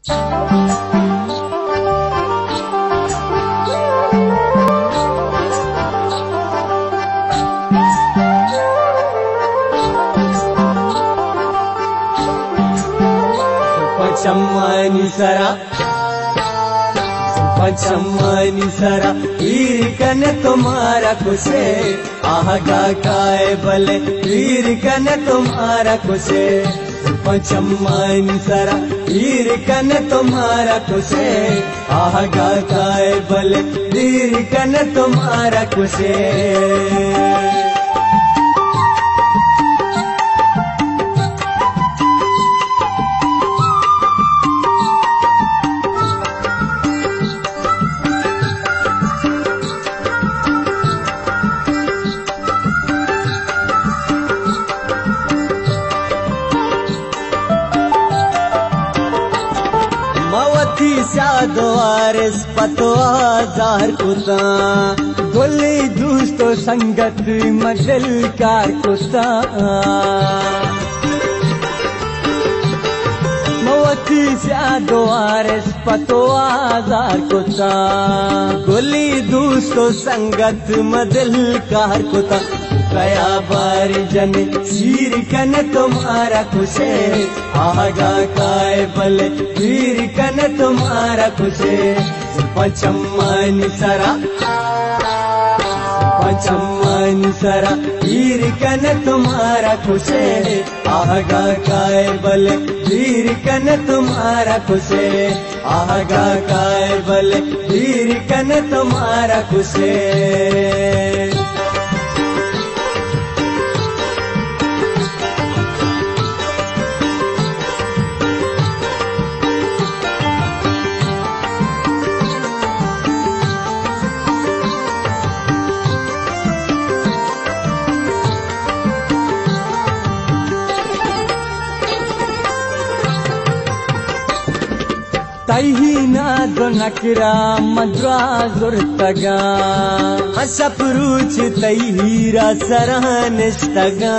पचम्मनि सरा वीर कन तुम्हारा खुशे आगा काय बले वीर कन तुम्हारा खुशे पचम्मनि सरा वीर कन तुम्हारा खुशे आगा काय बले वीर कन तुम्हारा खुशे द्वारस पतवाजार कुता गोली दोस्तों संगत मजल कार कुता मवती द्वारस पतवाजार कुता गोली दोस्तों संगत मजल कार कुता गया बार जन वीर कन तुम्हारा खुशे आगा काय बल वीर कन तुम्हारा खुशे पचम्मनि सरा वीर कन तुम्हारा खुशे आगा काय बल वीर कन तुम्हारा खुशे आगा काय बल वीर कन तुम्हारा खुशे तहीना दो नकरा मद्राजुर तगा हसपरूच तहीरा सरहनिस्तगा